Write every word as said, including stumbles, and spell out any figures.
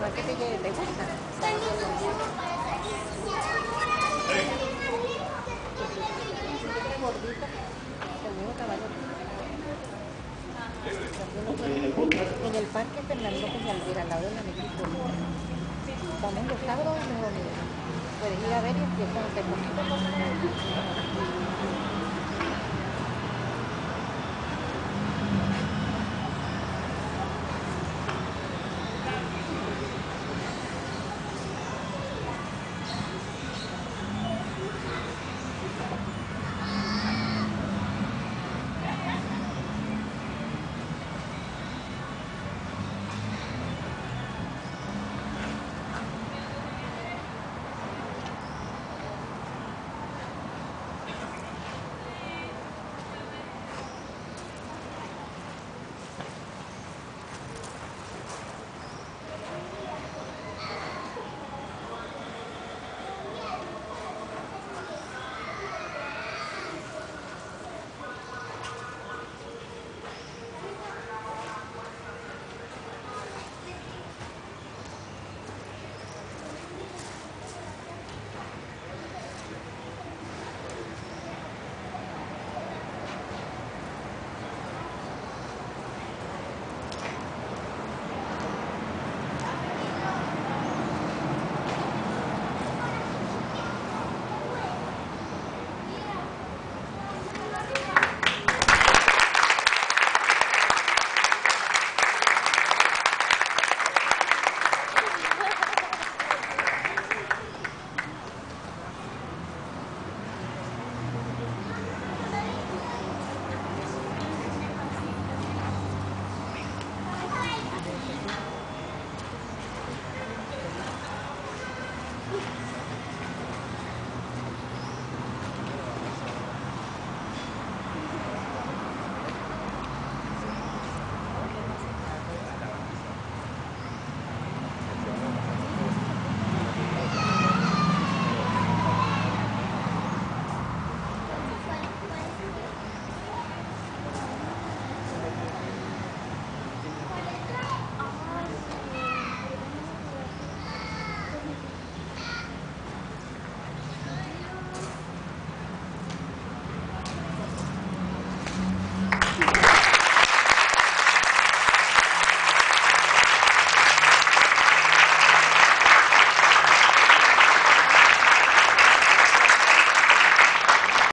no es que te, te gusta. Gordito, el mismo caballo. En el parque Fernando Peñalver, al lado de la México. También los sábados es mejor. Puedes ir a ver y empiezan a hacer poquito.